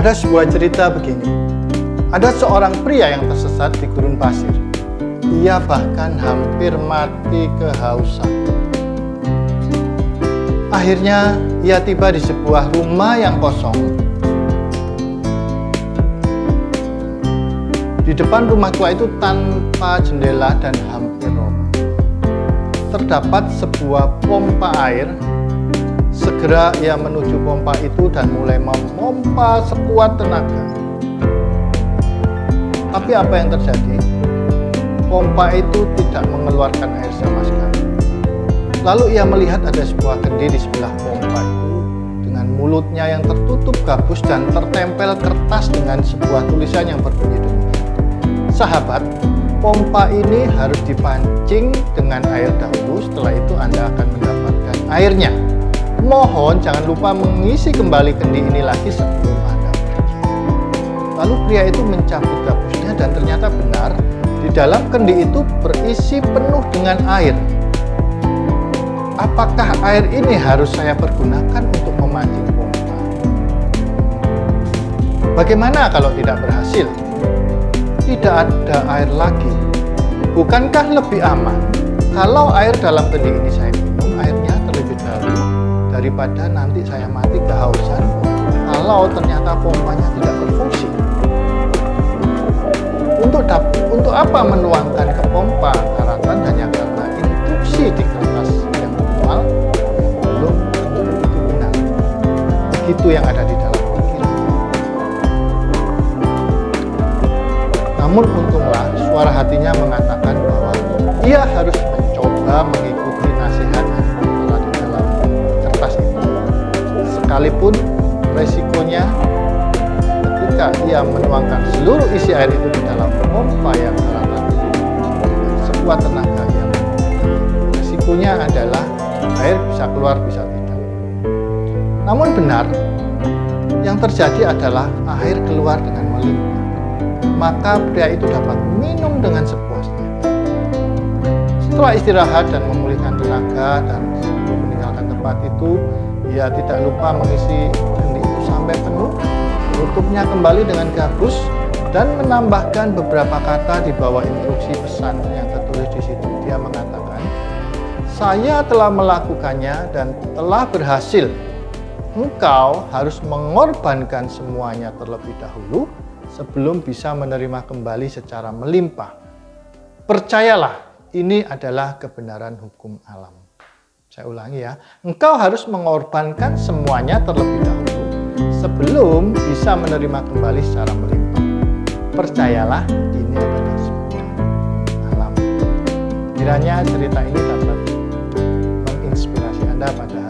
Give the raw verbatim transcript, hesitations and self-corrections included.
Ada sebuah cerita begini. Ada seorang pria yang tersesat di gurun pasir. Ia bahkan hampir mati kehausan. Akhirnya ia tiba di sebuah rumah yang kosong. Di depan rumah tua itu tanpa jendela dan hampir roboh. Terdapat sebuah pompa air. Segera ia menuju pompa itu dan mulai memompa sekuat tenaga. Tapi apa yang terjadi? Pompa itu tidak mengeluarkan air sama sekali. Lalu ia melihat ada sebuah kendi di sebelah pompa itu dengan mulutnya yang tertutup gabus dan tertempel kertas dengan sebuah tulisan yang berbunyi demikian. Sahabat, pompa ini harus dipancing dengan air dahulu, setelah itu Anda akan mendapatkan airnya. Mohon jangan lupa mengisi kembali kendi ini lagi sebelum Anda pergi. Lalu pria itu mencabut gabusnya dan ternyata benar, di dalam kendi itu berisi penuh dengan air. Apakah air ini harus saya pergunakan untuk memancing pompa? Bagaimana kalau tidak berhasil? Tidak ada air lagi. Bukankah lebih aman kalau air dalam kendi ini saya minum airnya terlebih dahulu daripada nanti saya mati kehausan kalau ternyata pompanya tidak berfungsi? Untuk untuk apa menuangkan ke pompa daratan hanya karena instruksi di kertas yang manual belum tentu itu benar. Begitu yang ada di dalam pikiran. Namun untunglah suara hatinya mengatakan bahwa ia harus mencoba mengikuti nasihat yang tertera di dalam kertas itu. Sekalipun resikonya ketika ia menuangkan seluruh isi air itu di dalam pompa yang daratan sekuat tenaga yang resikonya adalah air bisa keluar bisa tidak. Namun benar, yang terjadi adalah air keluar dengan melimpah. Maka pria itu dapat minum dengan sepuasnya. Setelah istirahat dan memulihkan tenaga dan sebelum meninggalkan tempat itu, ia tidak lupa mengisi kendi itu sampai penuh, tutupnya kembali dengan gabus dan menambahkan beberapa kata di bawah instruksi pesan yang tertulis di situ. Dia mengatakan, "Saya telah melakukannya dan telah berhasil. Engkau harus mengorbankan semuanya terlebih dahulu sebelum bisa menerima kembali secara melimpah. Percayalah, ini adalah kebenaran hukum alam." Saya ulangi ya, engkau harus mengorbankan semuanya terlebih dahulu sebelum bisa menerima kembali secara melimpah. Percayalah, ini adalah sebuah alam. Kiranya cerita ini dapat menginspirasi Anda pada